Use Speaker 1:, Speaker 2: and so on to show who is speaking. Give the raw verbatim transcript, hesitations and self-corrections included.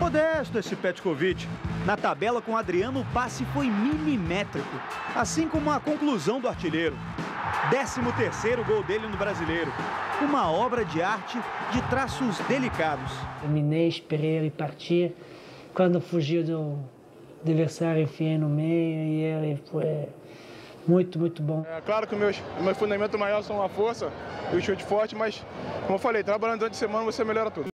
Speaker 1: Modesto esse Petkovic. Na tabela com Adriano, o passe foi milimétrico, assim como a conclusão do artilheiro. décimo terceiro gol dele no Brasileiro. Uma obra de arte de traços delicados.
Speaker 2: Terminei, esperei ele partir. Quando fugiu do adversário, enfiei no meio e ele foi muito, muito bom.
Speaker 3: É claro que o meu, o meu fundamento maior são a força e o chute forte, mas, como eu falei, trabalhando durante a semana você melhora tudo.